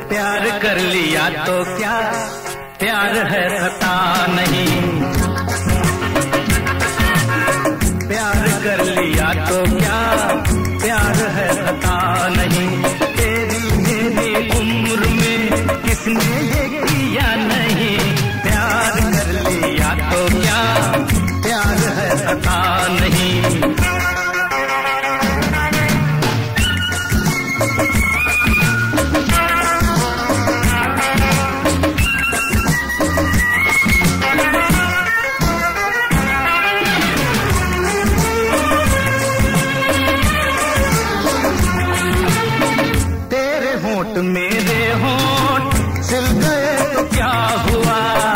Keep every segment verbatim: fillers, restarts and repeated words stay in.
प्यार कर लिया तो क्या, प्यार है सता नहीं। प्यार कर लिया तो क्या, प्यार है सता नहीं। तेरी मेरी उम्र में किसने ये किया नहीं। प्यार कर लिया तो क्या, प्यार है सता नहीं। मेरे होंठ सिल गए तो क्या हुआ।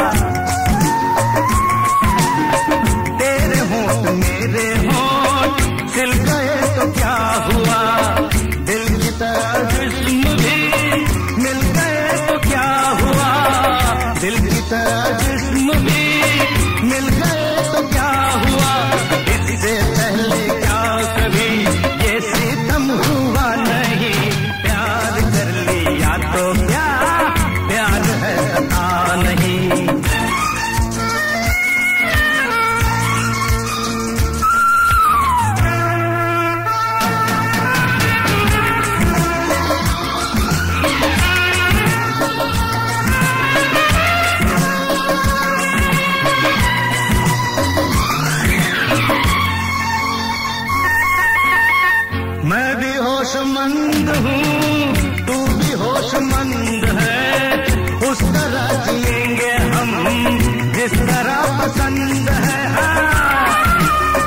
तेरे होंठ मेरे होंठ सिल गए तो क्या हुआ। दिल की तरह जिस्म भी मिल गए तो क्या हुआ। दिल की तरह जिस्म भी मिल गए तो क्या हुआ। इससे पहले क्या कभी ये सितम हुआ नहीं। प्यार कर लिया तो क्या, प्यार है सता नहीं। मैं भी होशमंद हूँ, तू भी होशमंद है। उस तरह जिएंगे हम जिस तरह पसंद है। हाँ।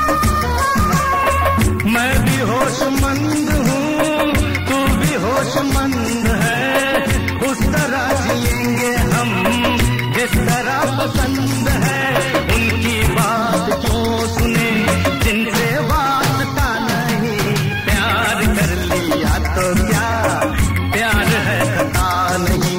मैं भी होशमंद हूँ, तू भी होशमंद है। उस तरह जिएंगे हम जिस तरह पसंद है। उनकी बात क्यों सुने जिनसे वास्ता नहीं। प्यार कर लिया तो क्या, प्यार है सता नहीं।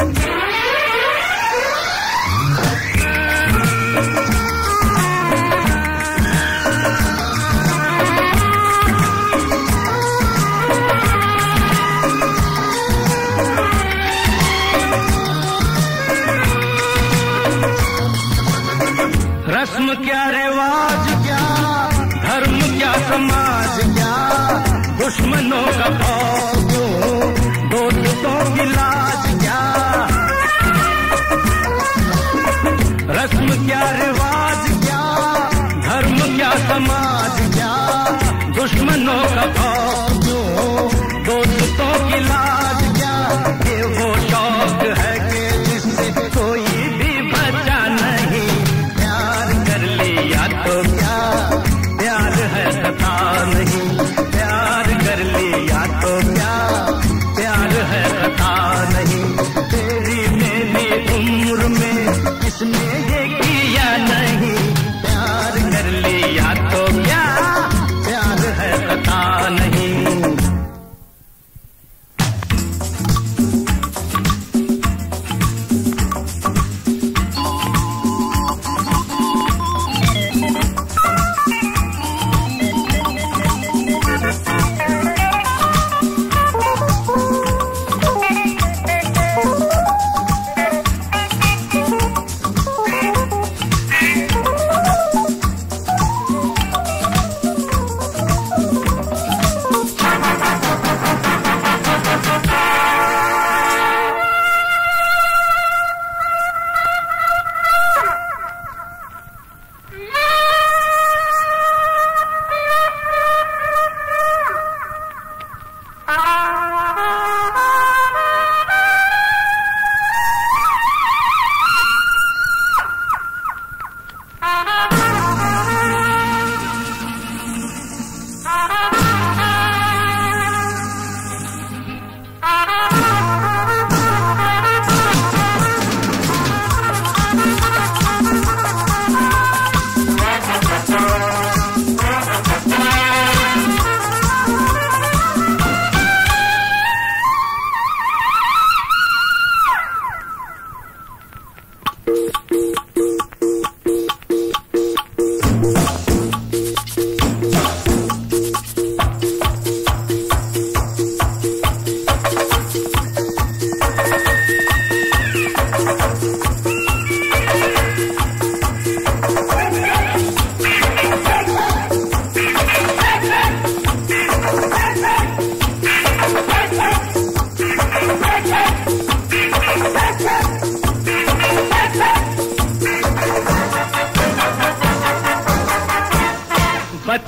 रस्म क्या, रिवाज क्या, धर्म क्या, समाज क्या। दुश्मनों का खौफ क्यों, दोस्तों की लाज क्या। रस्म क्या, रिवाज क्या, धर्म क्या, समाज क्या। दुश्मनों का खौफ क्यों, दोस्तों की लाज क्या। ये वो शौक है कि जिससे कोई भी बचा नहीं। प्यार कर लिया तो क्या, प्यार है सता नहीं। प्यार कर लिया तो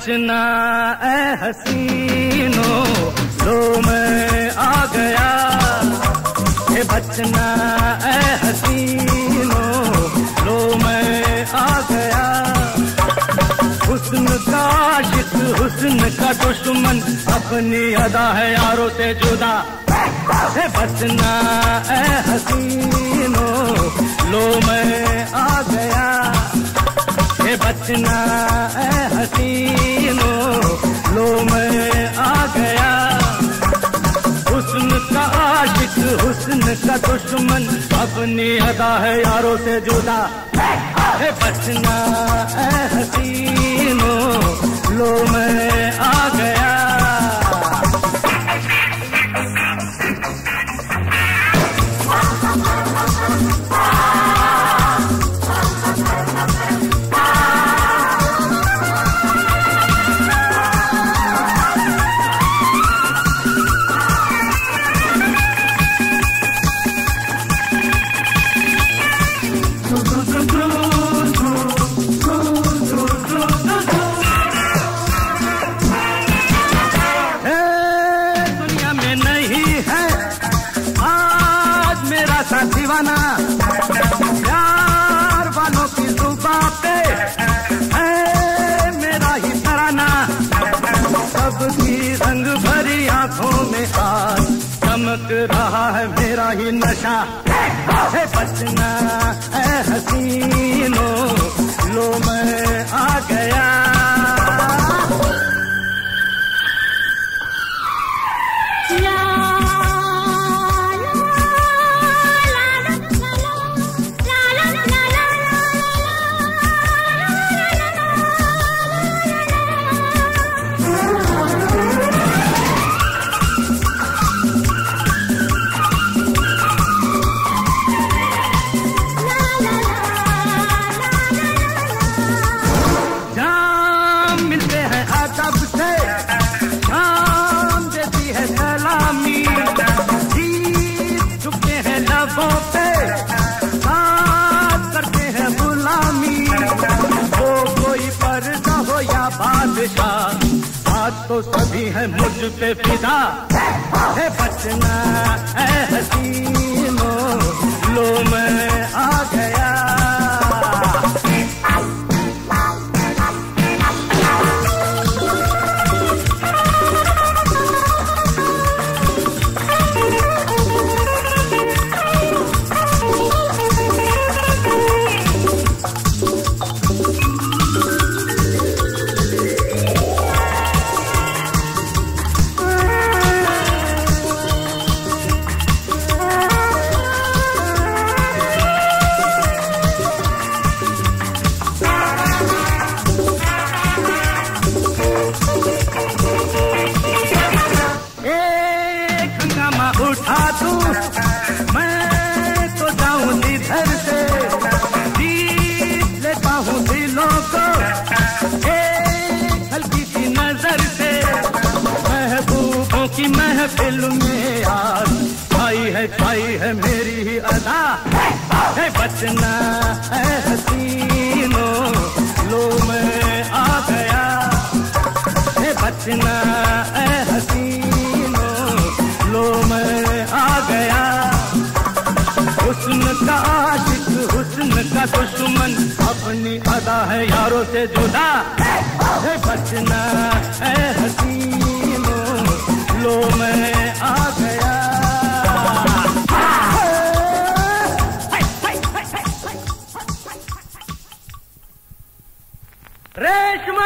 बचना ए हसीनो, लो मैं आ गया। हे बचना ए हसीनो, लो मैं आ गया। हुस्न का आशिक, हुस्न का दुश्मन, अपनी अदा है यारों से जुदा। है बचना ए हसीनो, लो मैं आ गया। है बचना ए हसीनो, लो मैं आ गया। हुस्न का आशिक, हुस्न का दुश्मन, अपनी अदा है यारों से जुदा। है बचना ए हसीनो, लो मैं आ गया। दीवाना प्यार वालों की जुबां पे है मेरा ही तराना। सबकी रंग भरी आंखों में आज चमक रहा है मेरा ही नशा। है बचना ए हसीनो, लो मैं आ गया। बात तो सभी है मुझ पे फिदा। है बचना ए हसीनो, लो मैं आ गया। उठा तू मैं तो जाऊं इधर से, जीत लेता हूँ दिलों को एक हल्की सी नजर से। महबूबों की महफिल में आज छाई है छाई है मेरी ही अदा। है बचना ए हसीनो, लो मैं आ गया। है बचना ए हसीनो, लो मैं आ गया। हुस्न का आशिक, हुस्न का दुश्मन, अपनी अदा है यारों से जुदा। है बचना ए हसीनो, लो मैं आ गया। रेशमा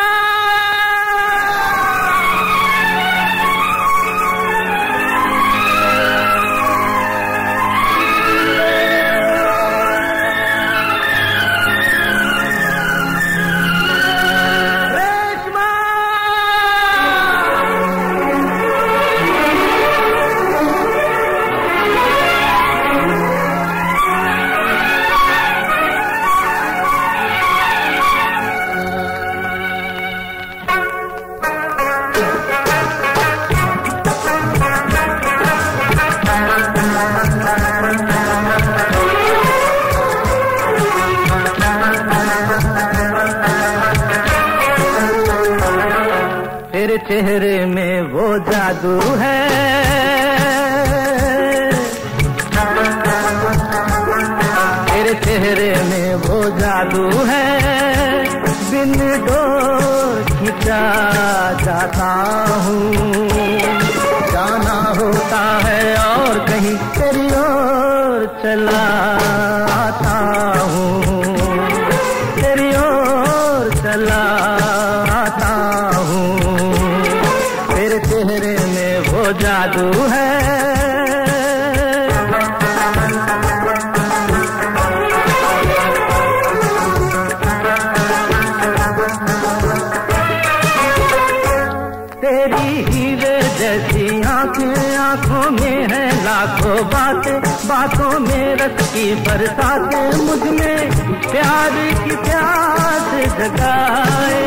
चेहरे में वो जादू है, तेरे चेहरे में वो जादू है, बिन डोर खिंचा जाता हूँ। जाना होता है और कहीं तेरी ओर चला आता हूँ, तेरी ओर चला आता हूँ। तेरे चेहरे में वो जादू है। तेरी हीरे जैसी आंखें, आंखों में है लाखों बातें, बातों में रस की बरसातें, मुझ में प्यार की प्यास जगाए।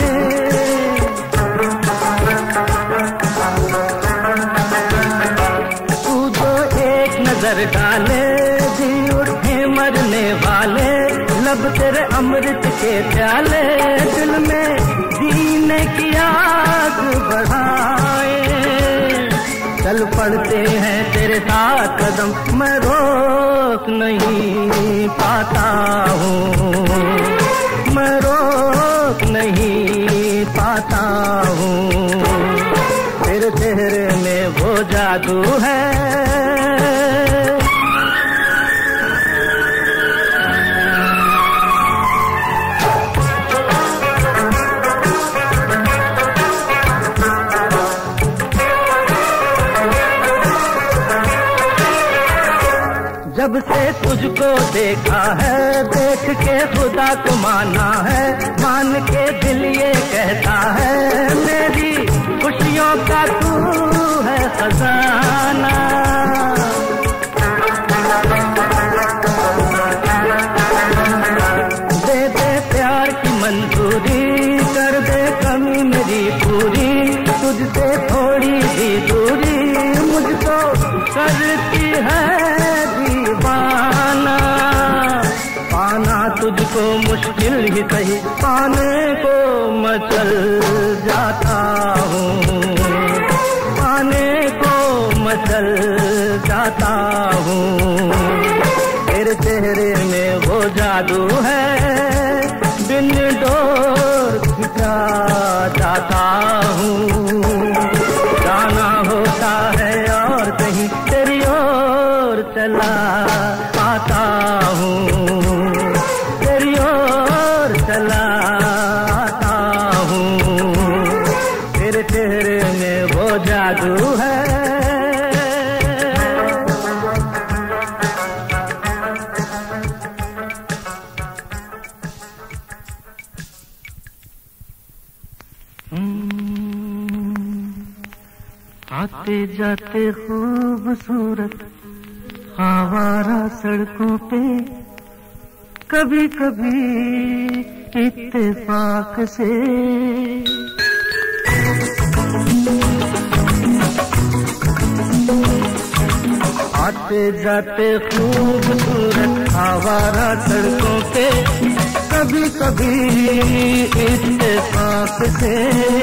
तू जो एक नजर डाले जी उठे मरने वाले, लब तेरे अमृत के प्याले, दिल में जीने की आग बढ़ाए। चल पड़ते हैं तेरे साथ कदम, मैं रोक नहीं पाता हूँ, मैं रोक नहीं पाता हूँ। तेरे चेहरे में वो जादू है। जब से तुझको देखा है, देख के खुदा को माना है, मान के दिल ये कहता है, मेरी खुशियों का तू है खजाना। दे दे प्यार की मंजूरी, कर दे कमी मेरी पूरी, तुझसे थोड़ी भी दूरी मुझको करती है दीवाना। पाना तुझको मुश्किल ही सही, पाने को मचल जाता हूँ, पाने को मचल जाता हूँ। तेरे चेहरे में वो जादू है, बिन डोर खिंचा जाता हूँ। जाना होता है और कहीं तेरी ओर चला आता हूँ, तेरी ओर चला आता हूँ। तेरे चेहरे में वो जादू है। आते जाते खूबसूरत आवारा सड़कों पे, कभी कभी इत्तेफाक से आते जाते खूबसूरत आवारा सड़कों पे, कभी कभी इत्तेफाक से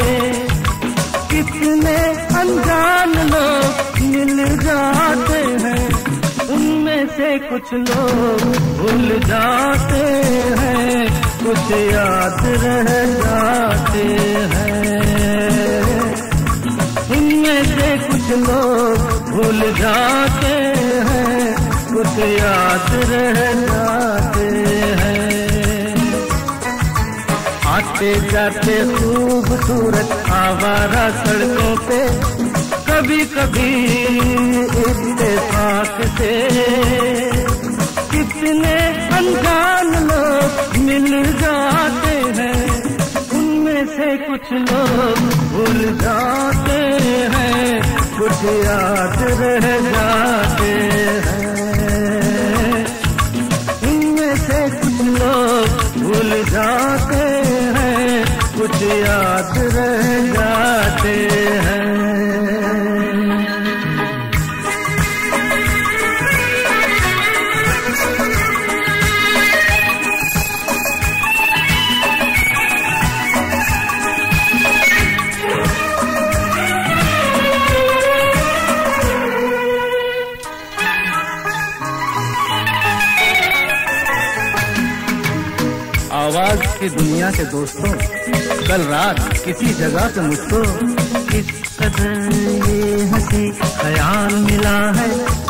कितने अनजान लोग मिल जाते हैं, उनमें से कुछ लोग भूल जाते हैं, कुछ याद रह जाते हैं। उनमें से कुछ लोग भूल जाते हैं, कुछ याद रह जाते हैं। आते जाते खूबसूरत आवारा सड़कों पे, कभी कभी इत्तेफाक से कितने अनजान लोग मिल जाते हैं, उनमें से कुछ लोग भूल जाते हैं, कुछ याद रह जाते हैं। इनमें से कुछ लोग भूल जाते हैं, कुछ याद रह जाते हैं। की दुनिया के दोस्तों, कल रात किसी जगह से मुझको किस कदर ये हंसी ख्याल मिला है,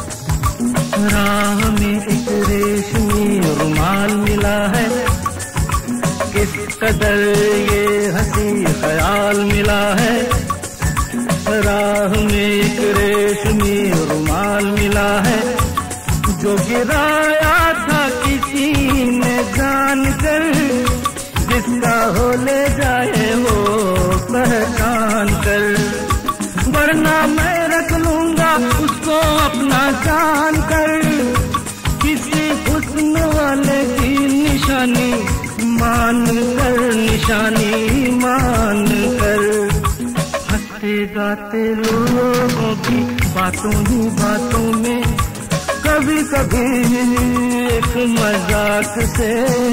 राह में एक रेशमी रुमाल मिला है। किस कदर ये हंसी ख्याल मिला है, राह में एक रेशमी रुमाल मिला है। जो गिराया था किसी ने जान कर, जिसका हो ले जाए वो पहचान कर, वरना मैं रख लूंगा उसको अपना जान कर। किसी हुस्न वाले की निशानी मान कर, निशानी मान कर। हंसते गाते लोगों की बातों ही बातों में, कभी कभी एक मजाक से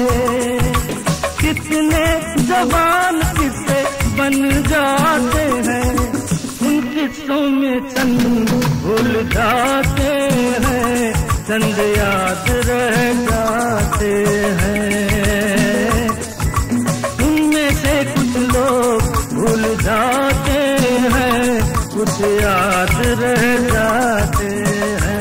कितने जवान किस्से बन जाते हैं। उन किस्सों में चंद भूल जाते हैं, चंद याद रह जाते हैं। उनमें से कुछ लोग भूल जाते हैं, कुछ याद रह जाते हैं।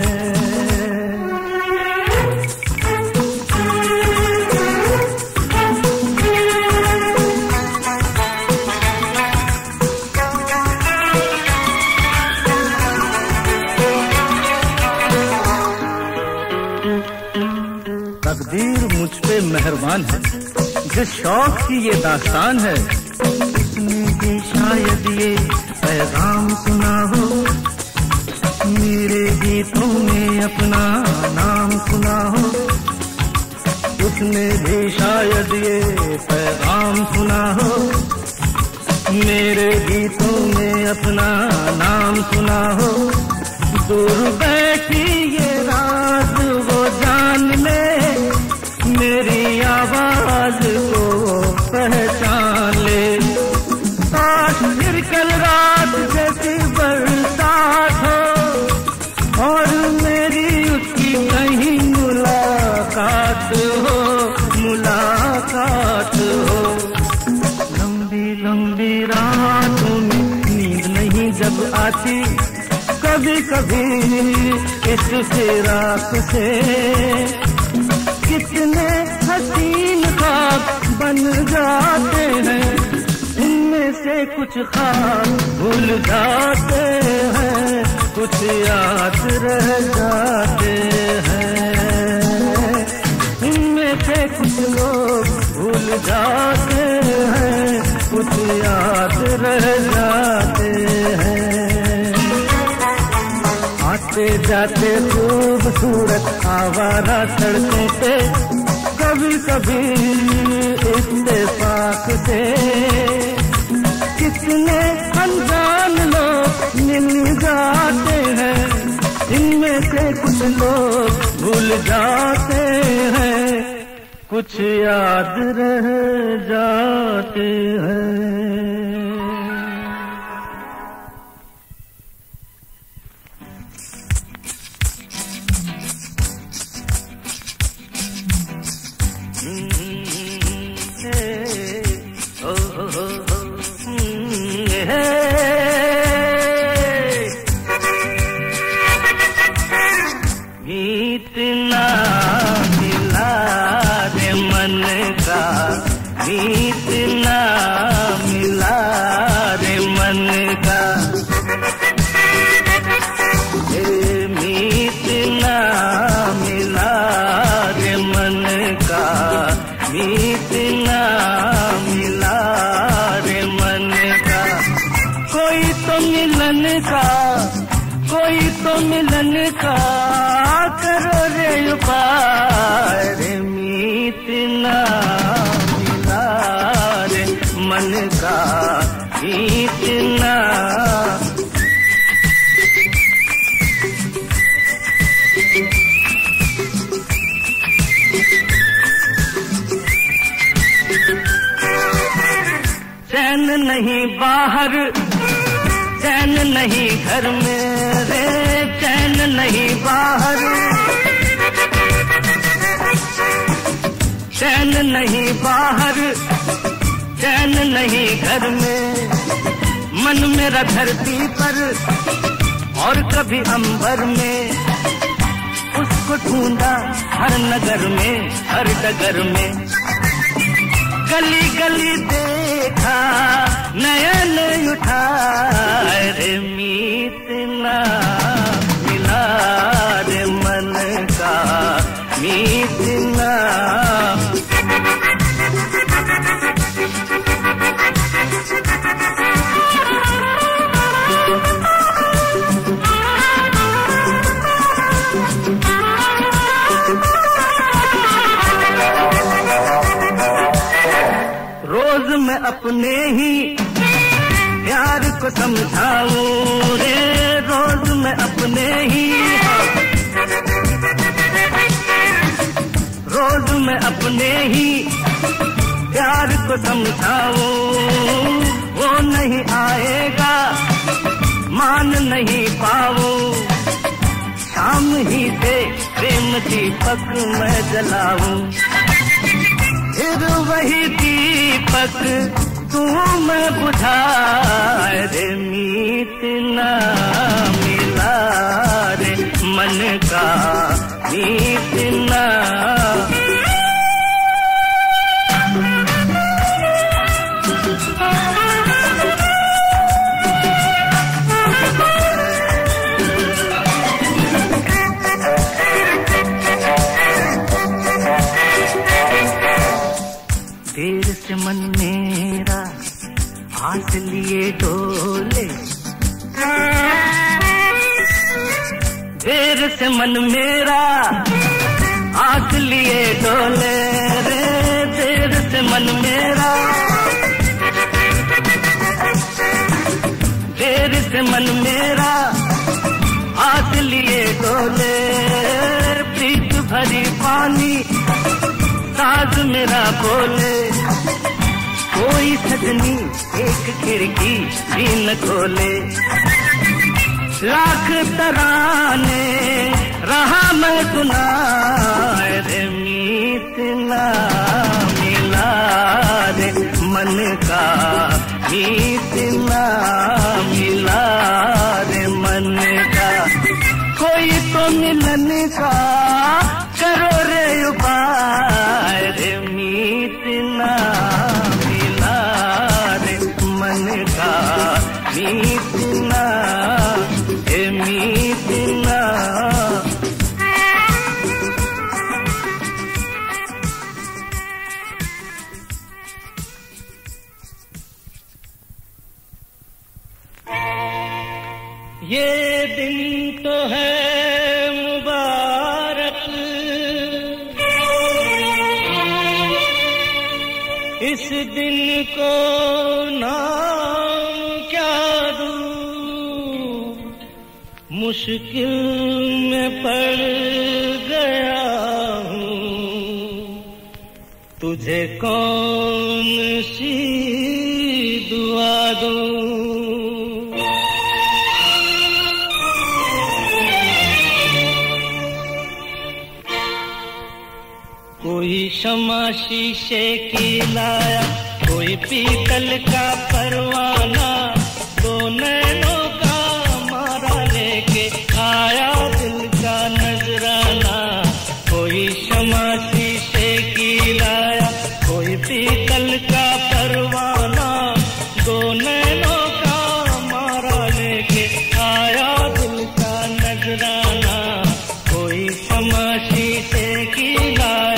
तकदीर मुझ पे मेहरबान है, जिस शौक की ये दास्तान है, उसने भी शायद ये पैगाम सुना हो, मेरे गीतों में अपना नाम सुना हो। उसने भी शायद ये पैगाम सुना हो, मेरे गीतों में अपना नाम सुना हो। दूर बैठी ये रात वो जान ले, मेरी आवाज को पहचान ले। आज फिर कल रात जैसी बरसात हो, और मेरी उसकी कहीं मुलाकात हो, मुलाकात हो। लंबी लंबी रातों में नींद नहीं जब आती, कभी कभी इस फिराक से कितने हसीन ख्वाब बन जाते हैं। इनमें से कुछ ख्वाब भूल जाते हैं, कुछ याद रह जाते हैं। इनमें से कुछ लोग भूल जाते हैं, कुछ याद रह जाते हैं। आते जाते खूबसूरत आवारा सड़कों पे, कभी कभी इत्तेफाक से कितने अनजान लोग मिल जाते हैं। इनमें से कुछ लोग भूल जाते हैं, कुछ याद रह जाते हैं। इतना मिला रे मन का, इतना मिला रे मन का, इतना मिला रे मन का, इतना मिला रे मन का। कोई तो मिलन का, कोई तो मिलन का करो रे उपाय रे। इतना मिला रे मन का, इतना चैन नहीं बाहर, चैन नहीं घर में रे, चैन नहीं बाहर, चैन नहीं बाहर, चैन नहीं घर में, मन मेरा धरती पर और कभी अंबर में। उसको ढूंढा हर नगर में, हर डगर में, गली गली देखा, नयन उठा, रे मीत ना मिला रे मन का मीत ना। रोज मैं अपने ही प्यार को समझाऊं रे, रोज मैं अपने ही, रोज मैं अपने ही प्यार को समझाऊं। वो नहीं आएगा मान नहीं पाऊं, शाम ही से प्रेम दीपक मैं जलाऊं। फिर वही दीपक तू मैं बुझा, रे मीत ना मिला रे मन का मीत ना। देर से मन मेरा आस लिए डोले, देर से मन मेरा आस लिए डोले रे, देर से मन मेरा, देर से मन मेरा आस लिए डोले। प्रीत भरी पानी साज मेरा बोले, कोई सजनी एक खिड़की भी न खोले। लाख तराने रहा मैं सुना, रे मीत ना मिला रे मन का मीत ना मिला रे मन का। कोई तो मिलन का करो रे उपाय, रे मीत ना मिला रे मन का मीत ना, हे मीत ना। ये दिन तो है मुबारक, इस दिन को नाम क्या दूं, मुश्किल में पड़ गया हूँ, तुझे कौन सी दुआ दूं। कोई शमा शीशे की लाया, कोई पीतल का परवाना, दो नैनों का मारा लेके आया दिल का नजराना। कोई शमा शीशे की लाया, कोई पीतल का परवाना, दो नैनों का मारा लेके आया दिल का नजराना। कोई शमा शीशे की लाया।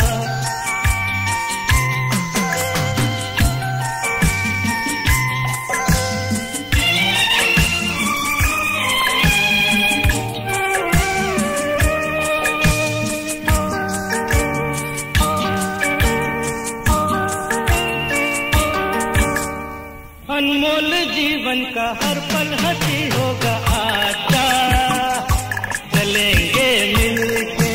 अनमोल जीवन का हर पल हंसी होगा, आजा चलेंगे मिलके।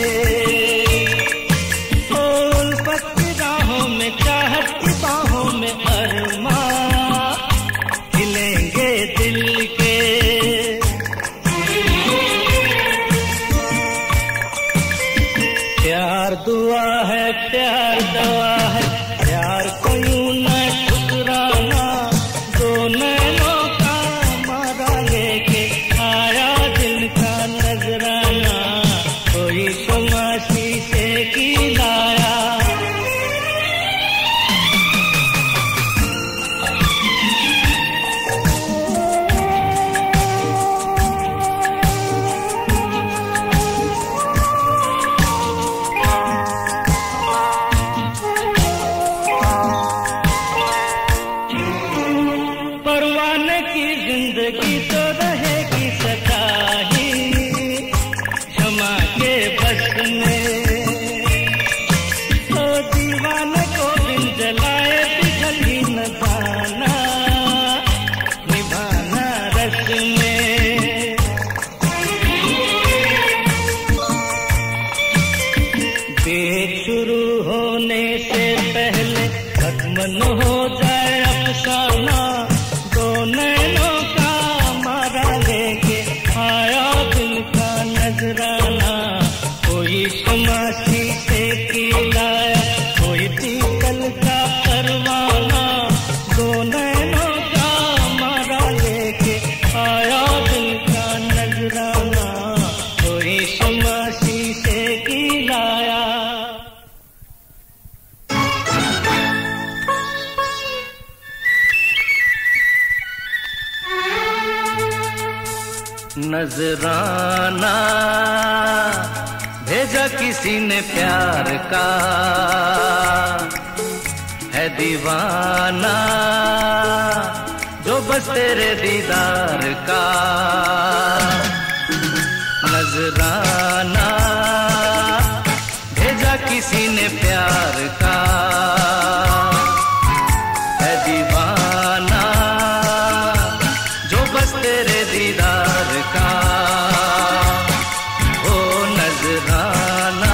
उल्फत की राहों में, चाहत की बाहों में अरमां खिलेंगे दिल के। प्यार दुआ है, प्यार नजराना, कोई शमासी से खिलाया, कोई पीतल का परवाना, दो नैनों का मारा लेके आया दिल का नजराना, कोई शमासी से खिलाया। नजराना भेजा किसी ने प्यार का, है दीवाना जो बस तेरे दीदार का। नजराना भेजा किसी ने प्यार का, है दीवाना जो बस तेरे दीदार का। ओ नजराना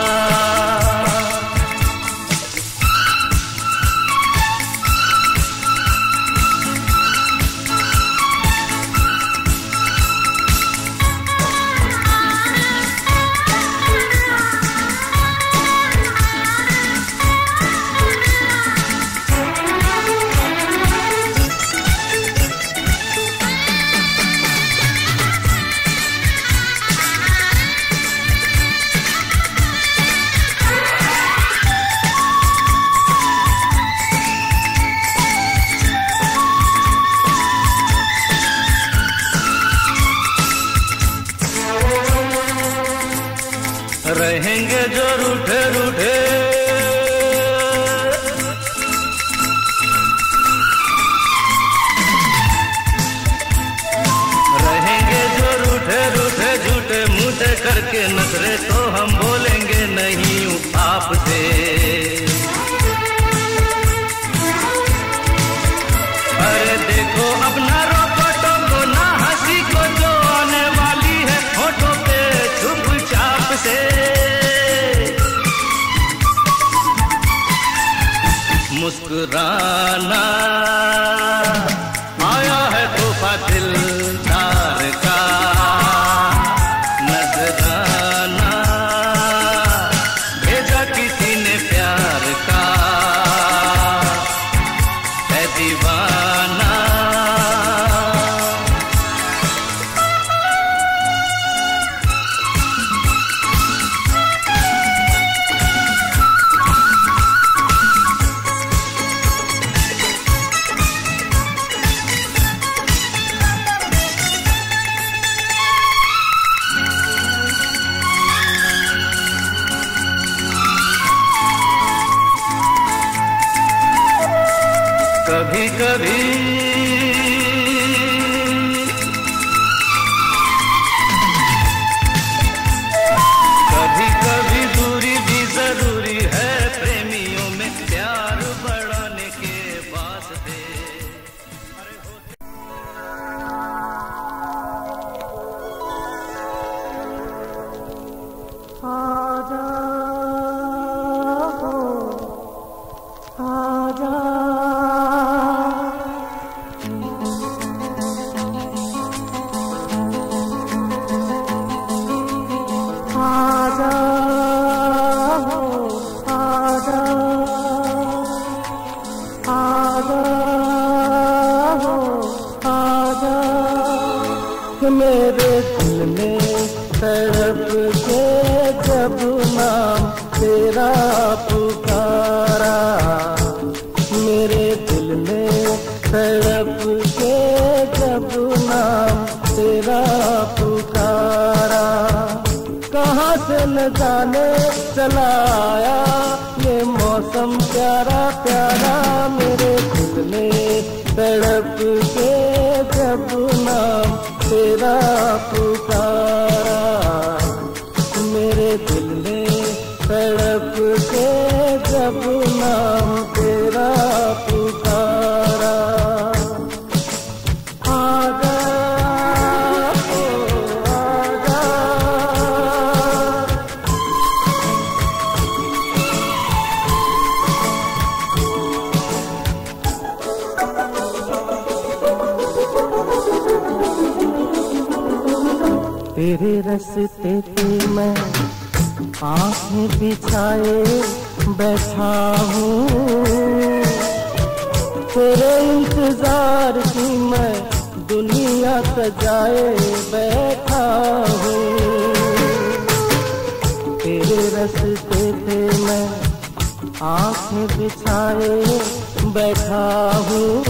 रहेंगे जो रूठे रूठे, रहेंगे जो रूठे रूठे झूठे मुझे करके नजरे, तो हम बोलेंगे नहीं हूँ आपसे। अरे देखो अपना रोको टोको ना हंसी को जो आने वाली है होठों पे चुपचाप से। मुस्कुराना आया है तोहफा दिलदार का। नजराना भेजा किसी ने प्यार का, है दीवाना कभी कभी कभी कभी दूरी भी जरूरी है प्रेमियों में प्यार बढ़ाने के वास्ते। आजा आजा मेरे दिल में तड़प के जब नाम तेरा पुकारा, मेरे दिल में तड़प के जब नाम तेरा पुकारा। कहाँ से न जाने चला आया ये मौसम प्यारा प्यारा, मेरे दिल में तड़प के जब नाम तेरा पुकारा, मेरे दिल में तड़प के जब नाम तेरा पुकारा। आजा ओ आजा तेरे रास्ते पे मैं आंखें बिछाए बैठा हूँ, तेरे इंतजार की मैं दुनिया सजाए बैठा हूँ। तेरे रास्ते पे मैं आंखें बिछाए बैठा हूँ,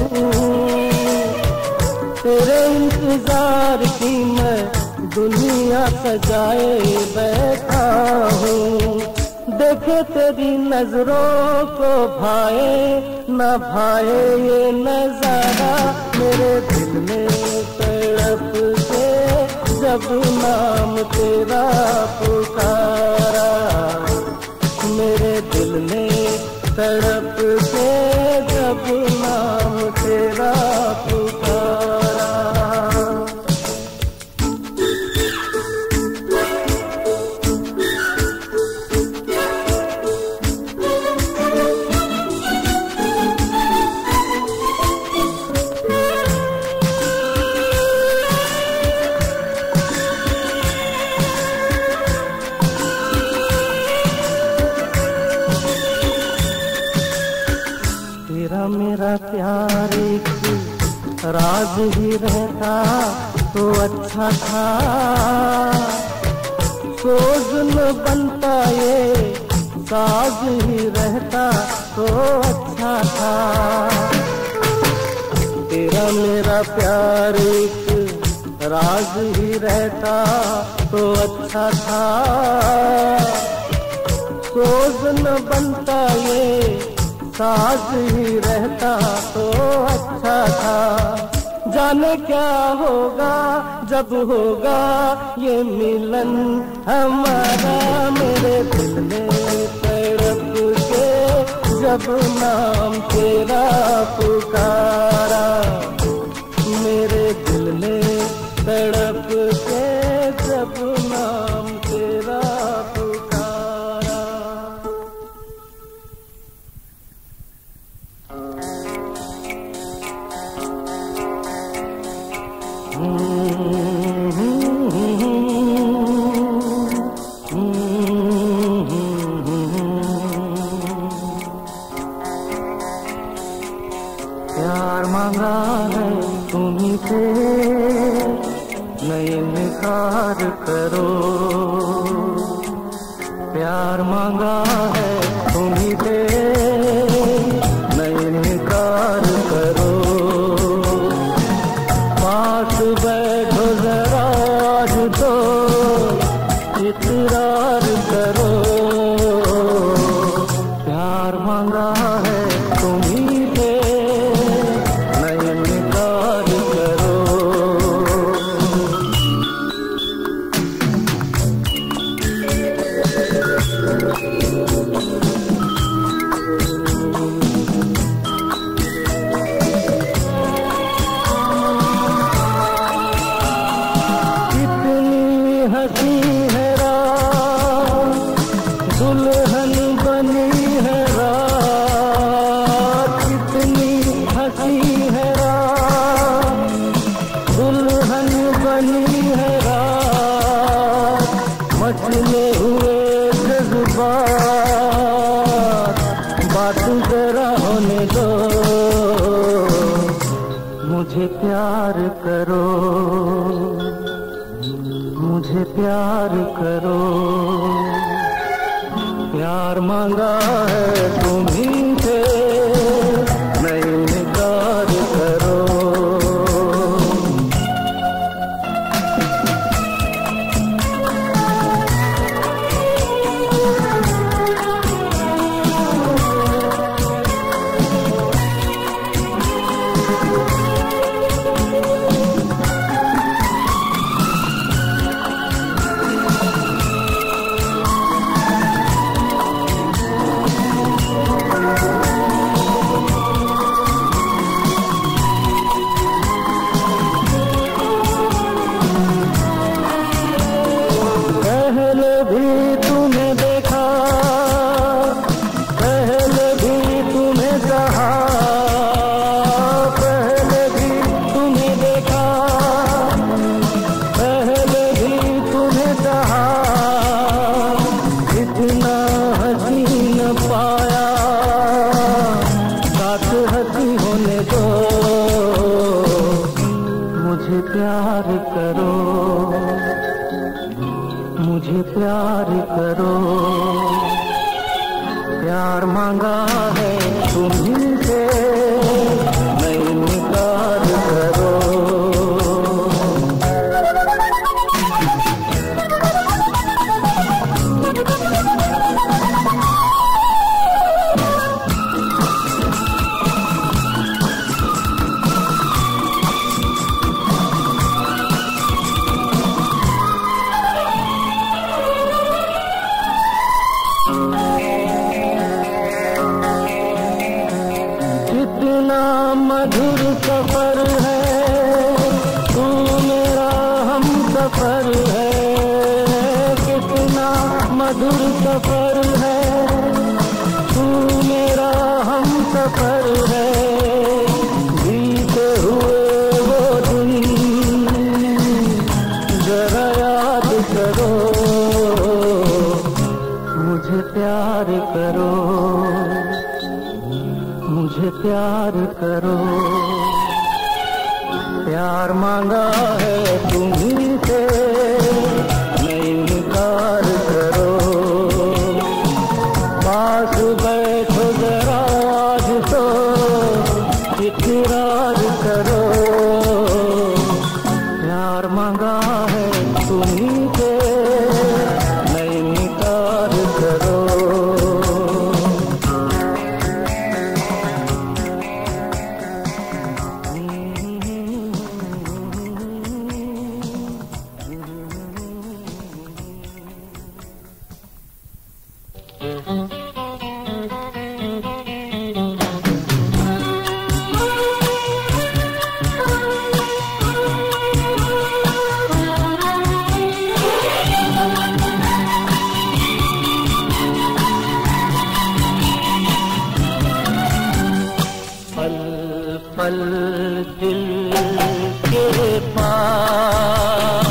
तेरे इंतजार की मैं दुनिया सजाए बैठा हूँ। देखे तेरी नजरों को भाए न भाए ये नजारा, मेरे दिल में तड़प के जब नाम तेरा पुकारा, मेरे दिल में तड़प के जब नाम तेरा पुकारा। तेरा मेरा प्यार एक राज ही रहता तो अच्छा था, सोच न बनता ये साज ही रहता तो अच्छा था। तेरा मेरा प्यार एक राज ही रहता तो अच्छा था, सोच न बनता ये साज ही रहता तो अच्छा था। जाने क्या होगा जब होगा ये मिलन हमारा, मेरे दिल में तड़प के जब नाम तेरा पुकारा, मेरे दिल में तड़प के जब नाम तेरा पुकारा। प्यार मांगा है तुम्हीं से नहीं इनकार करो, प्यार मांगा है तुम्हीं से नहीं इनकार करो। पास बैठो जरा आज तो इकरार करो, प्यार मांगा है तुम्हीं से नहीं इनकार करो। हसी है रात दुल्हन बनी है रात, कितनी हसी है रात दुल्हन बनी है रात, मचले हुए जज्बात बात जरा होने दो, मुझे प्यार करो मुझे प्यार करो। प्यार मांगा है तुम्हीं से नहीं इनकार करो। मुझे प्यार करो, प्यार मांगा है तुम्हीं से, नहीं इनकार करो। मधुर सफर है तू मेरा हम सफर है, कितना मधुर सफर है तू मेरा हम सफर है। बीते हुए वो दिन जरा याद करो, मुझे प्यार करो, मुझे प्यार करो। प्यार मांगा है तुम्हीं से, नहीं इनकार करो। पास बैठो जरा आज तो इकरार करो, प्यार मांगा है तुम्हीं से, नहीं इनकार करो। पल दिल के पास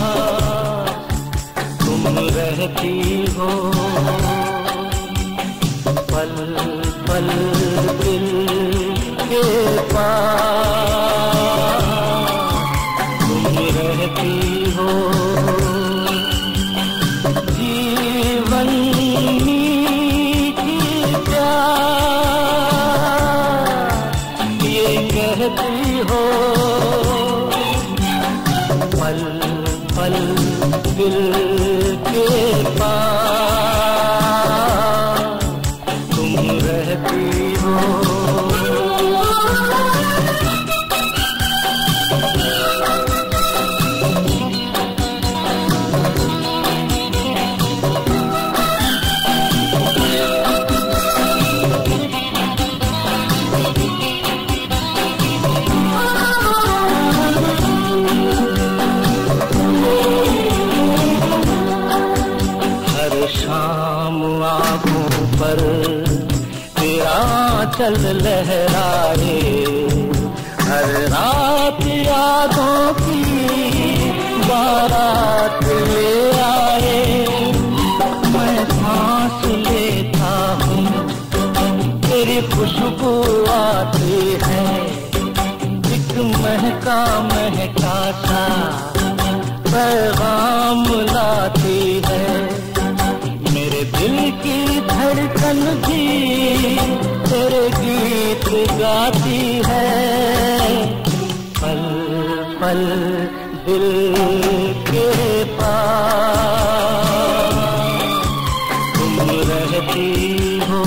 तुम रहती हो, पल पल दिल के पास तुम रहती हो। जीवन मीठी प्यार ये कहती हो, पल पल दिल के पास तुम रहती हो। शाम आँखों पर तेरा चल लहराए, हर रात यादों की बारात ले आए। मैं सांस लेता हूँ तेरी खुशबू आती है, एक महका महका सा पैगाम लाती है। मेरे दिल की धड़कन भी तेरे गीत गाती है, पल पल दिल के पास तुम रहती हो।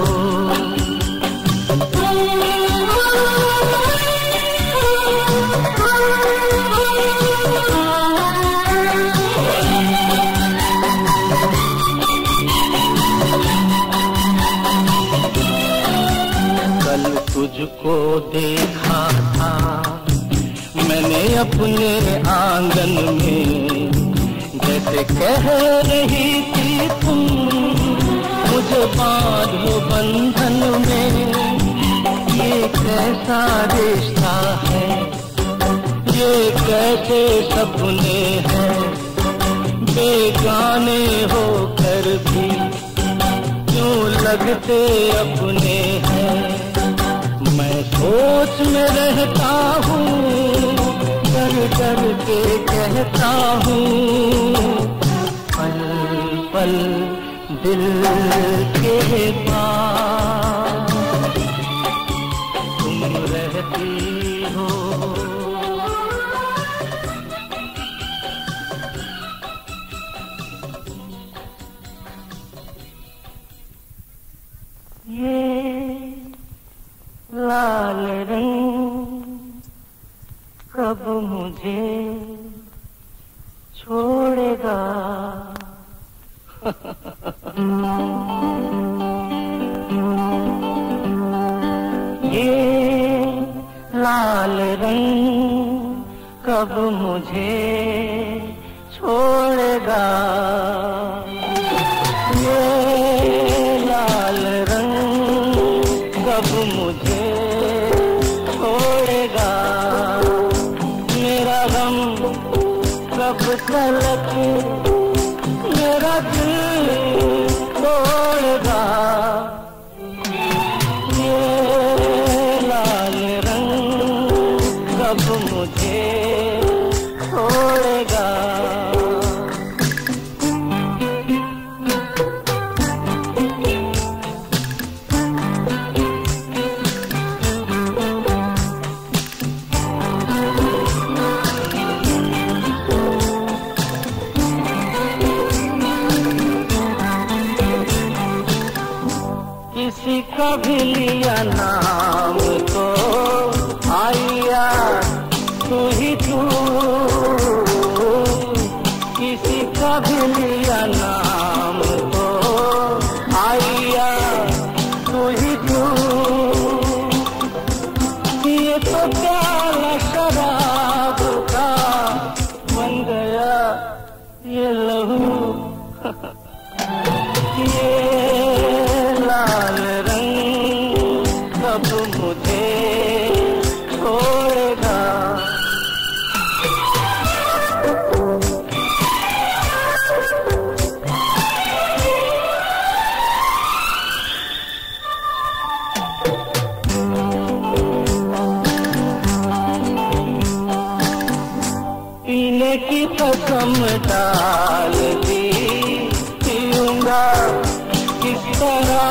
तुझको देखा था मैंने अपने आंगन में, जैसे कह रही थी तुम मुझे बांधो बंधन में। ये कैसा रिश्ता है, ये कैसे सपने हैं, बेगाने होकर भी क्यों लगते अपने हैं। मैं सोच में रहता हूँ, डर डर के कहता हूँ, पल पल दिल के पास तुम रहती हो। ये लाल रंग कब मुझे छोड़ेगा। ये लाल रंग कब मुझे छोड़ेगा। ये लाल रंग कब मुझे छोड़ेगा। मेरा गम कब तलक मेरा दिल तोड़ेगा। ये लाल रंग कब मुझे छोड़ेगा। किसी का भी लिया नाम तो आया तू ही तू। किसी का भी लिया नाम तो आया तू ही तू। ये तो प्याला शराब का बन गया ये लहू। ये लाल रंग कब मुझे छोड़ेगा। पीने की कसम डाल दी पीऊंगा किस तरह।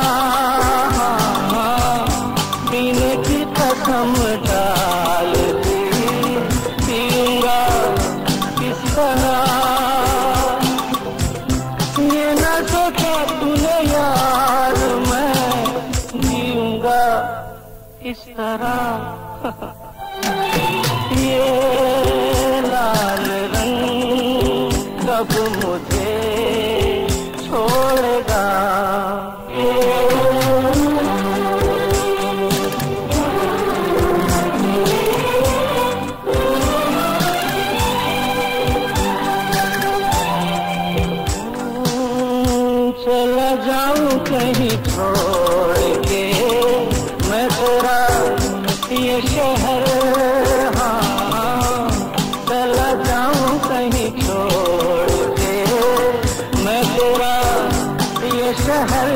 पीने की कसम डाल दी पीऊंगा किस तरह। ये न सोचा तूने यार मैं जीऊंगा इस तरह। ये लाल रंग कब मुझे छोड़ेगा। चला जाऊं कहीं छोड़ के मैं तेरा ये शहर। हाँ चला जाऊं कहीं छोड़ के मैं तेरा ये शहर।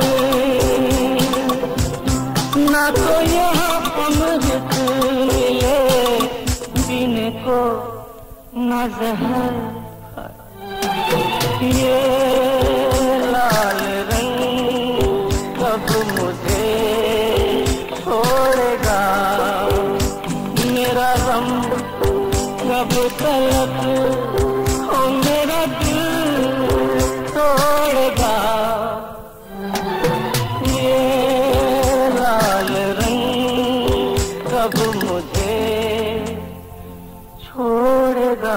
ना तो यहाँ अमृत मिले पीने को ना जहर। ये लाल रंग कब मुझे छोड़ेगा। मेरा गम कब तलक हो मेरा दिल तोड़ेगा। ये लाल रंग कब मुझे छोड़ेगा।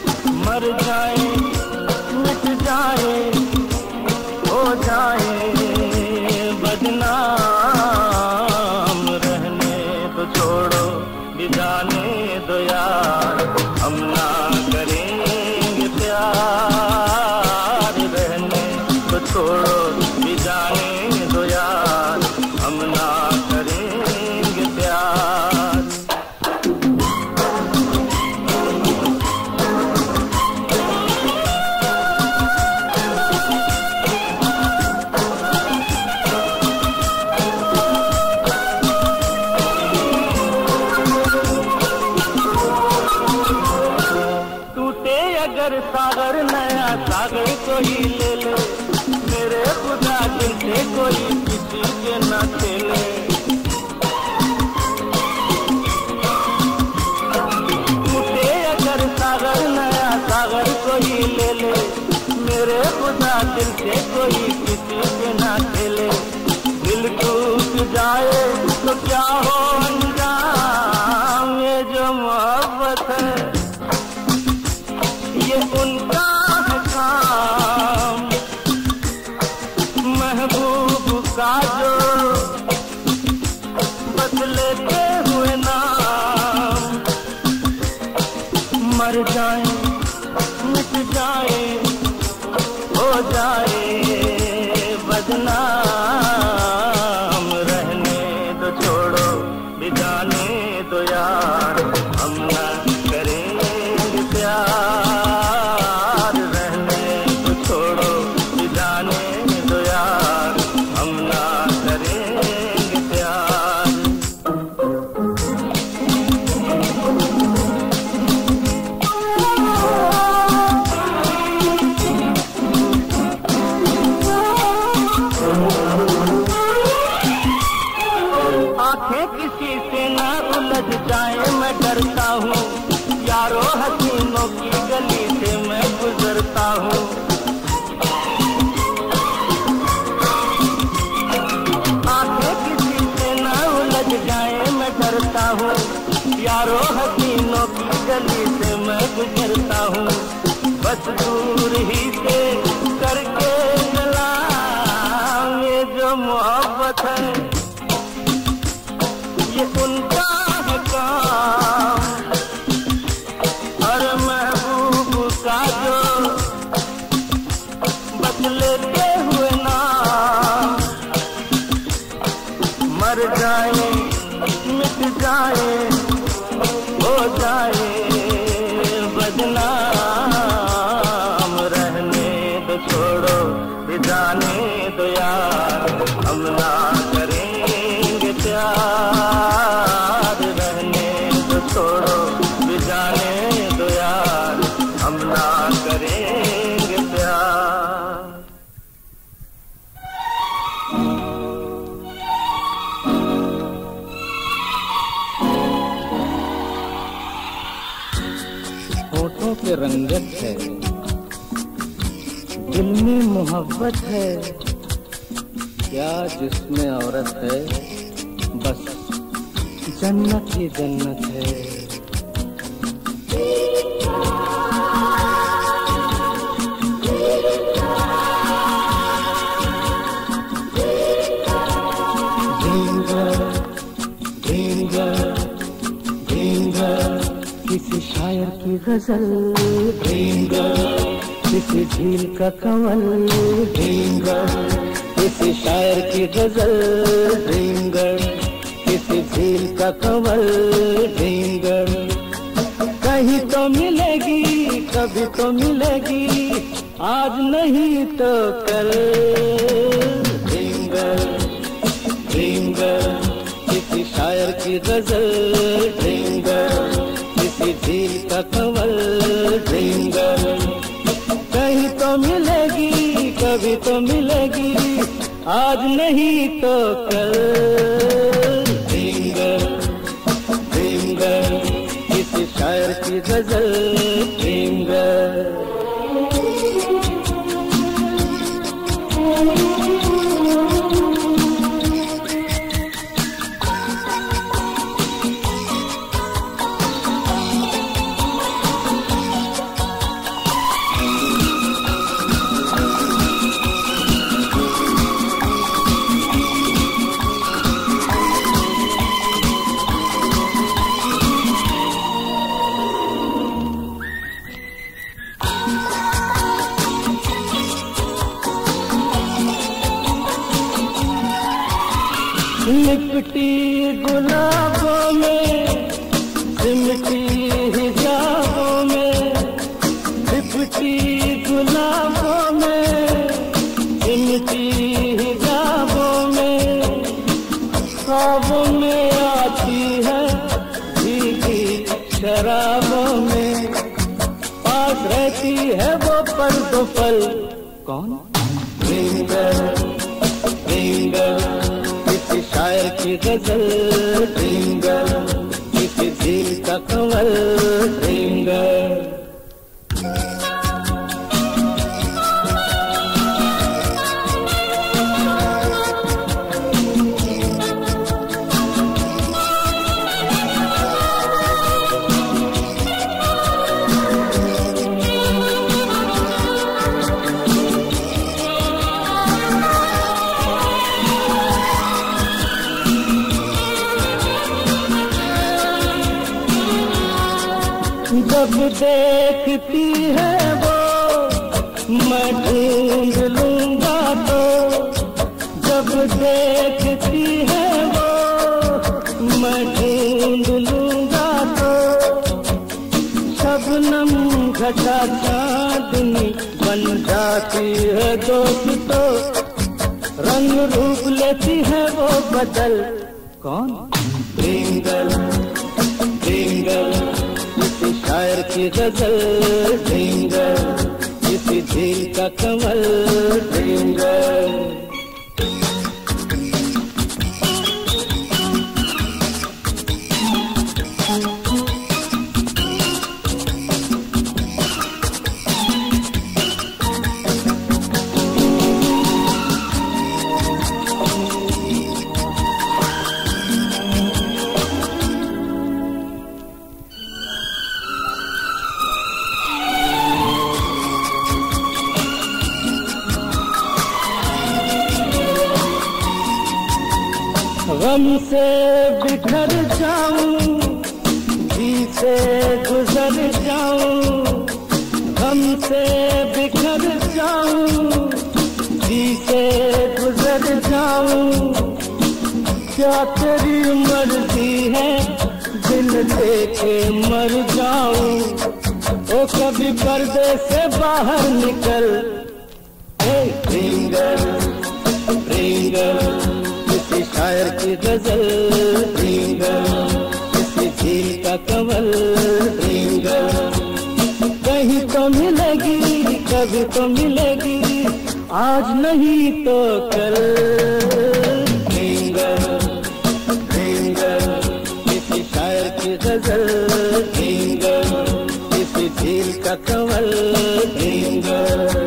मर जाए मिट जाए हो जाए बदनाम। रहने तो छोड़ो भी जाने दो यार, हम ना करेंगे प्यार। रहने तो छोड़ो भी जाने दो यार, हम ना करेंगे प्यार। अगर सागर नया सागर कोई ले ले, मेरे खुदा दिल से कोई किसी के न खेले। टूटे अगर सागर नया सागर कोई ले ले, मेरे खुदा दिल से कोई किसी के न खेले। दिल टूट जाए तो क्या हो अंजाम, ये जो मोहब्बत है ये उनका है काम। महबूब का जो बदलते हुए नाम, मर जाए मिट जाए हो जाए बदनाम। रहने तो छोड़ो भी जाने दो यार, हम ना करेंगे प्यार। रहने तो छोड़ो भी जाने दो यार, हम ना करेंगे प्यार। आंखें किसी से न उलझ जाए मैं डरता हूँ, यारो हसीनों की गली से मैं गुजरता हूँ। आंखें किसी से न उलझ जाए मैं डरता हूँ, यारो हसीनों की गली से मैं गुजरता हूँ। बस दूर ही से करके सलाम, ये जो मोहब्बत है ये उनका है काम। हर महबूब का जो बदलते हुए नाम, मर जाए मिट जाए हो जाए बदनाम। रहने तो छोड़ो भी जाने दो यार, हम ना करेंगे प्यार। रहने तो छोड़ो भी जाने दो यार, हम ना करेंगे प्यार। होठों पे रंगत है, दिल में मोहब्बत है, क्या जिसमें औरत है, बस जन्नत ही जन्नत है। किसी शायर की गजल, किसी झील का कंवल, किसी शायर की गजल, किसी झील का कंवल। कहीं तो मिलेगी कभी तो मिलेगी, आज नहीं तो कल। किसी शायर की गजल, किसी झील का कंवल। कहीं तो मिलेगी कभी तो मिलेगी, आज नहीं तो कल। किसी शायर की गजल, लिपटी गुलाबों में सिमटी हिजाबों में, लिपटी गुलाबों में सिमटी हिजाबों में, ख्वाबों में आती है भीगी शराबों में, पास रहती है वो पल दो पल। कौन? ड्रीम गर्ल, ड्रीम गर्ल, किसी शायर की गजल, ड्रीम गर्ल, किसी दिल का कमल, ड्रीम गर्ल। जब देखती है वो मैं ढूंढ लूंगा तो, जब देखती है वो मैं ढूंढ लूंगा तो, शबनम घटा चांदनी बन जाती है दोस्त तो, रंग रूप लेती है वो बदल। कौन? ड्रीम गर्ल, ड्रीम गर्ल, किसी शायर की गजल, ड्रीम गर्ल, किसी झील का कमल, ड्रीम गर्ल। गम से बिखर जाऊं, जी से गुजर जाऊं, गम से बिखर जाऊं, जी से गुजर जाऊं, क्या तेरी मर्जी है दिल देके मर जाऊं, ओ कभी पर्दे से बाहर निकल। Hey dream girl, dream girl, किसी शायर की गजल, ड्रीम गर्ल, किसी झील का कमल, ड्रीम गर्ल। कहीं तो मिलेगी, कभी तो मिलेगी, आज नहीं तो कल। ड्रीम गर्ल, ड्रीम गर्ल, किसी शायर की गजल, ड्रीम गर्ल, किसी झील का कमल, ड्रीम गर्ल।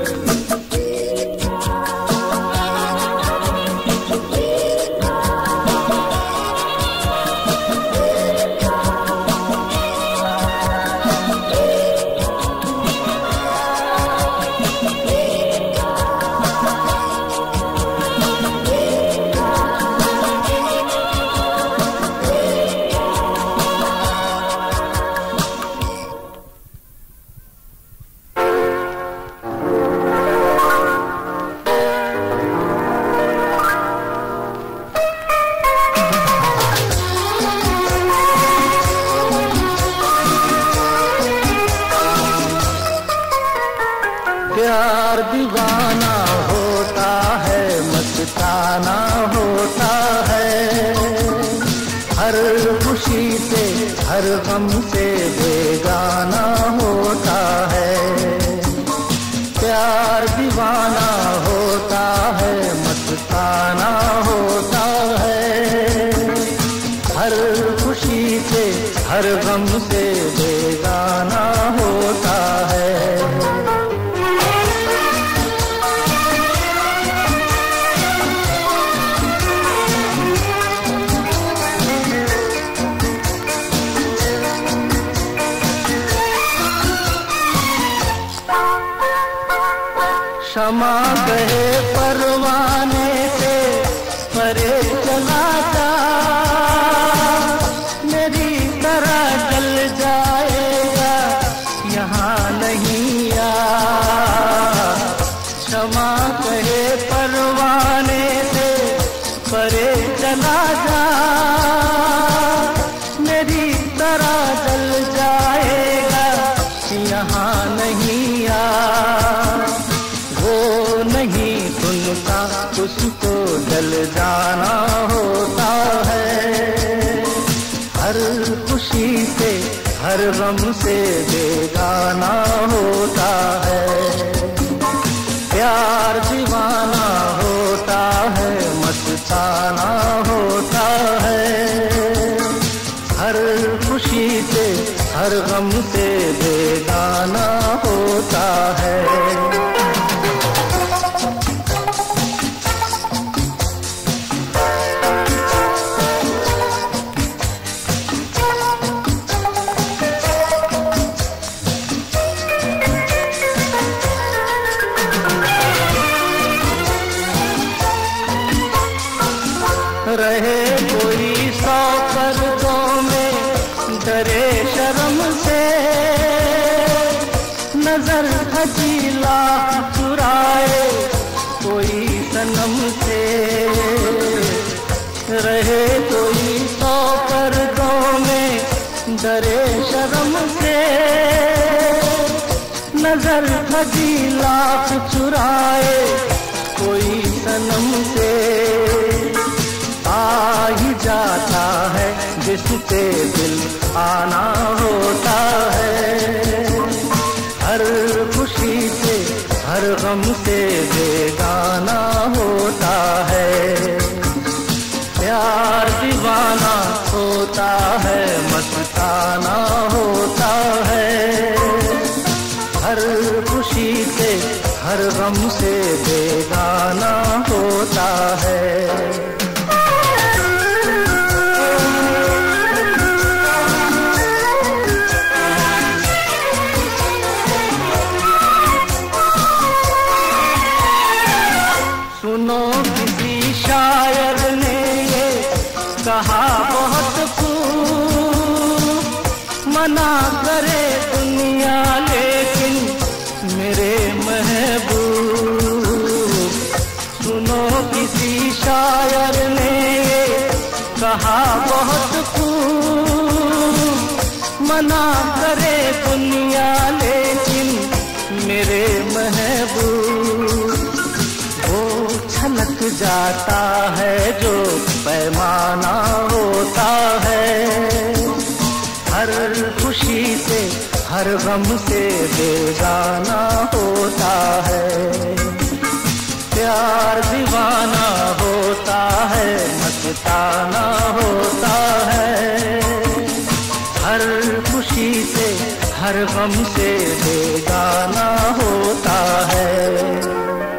उसको जल जाना होता है। हर खुशी से हर गम से बेगाना होता है। प्यार दीवाना होता है, मस्ताना होता है। हर खुशी से हर गम से बेगाना होता है। रहे कोई सौ पर्दों में डरे शर्म से, नजर हजीला चुराए कोई सनम से। रहे कोई सौ पर्दों में डरे शर्म से, नजर हजीला चुराए कोई सनम से। आ ही जाता है जिससे दिल आना होता है। हर खुशी से हर गम से बेगाना होता है। प्यार दीवाना होता है, मस्ताना होता है। हर खुशी से हर गम से बेगाना होता है। सुनो किसी शायर ने ये कहा बहुत खूब, मना करे दुनिया लेकिन मेरे महबूब। सुनो किसी शायर ने ये कहा बहुत खूब, मना करे दुनिया लेकिन मेरे महबूब। छलक जाता है जो पैमाना होता है। हर खुशी से हर गम से बेगाना होता है। प्यार दीवाना होता है, मस्ताना होता है। हर खुशी से हर गम से बेगाना होता है।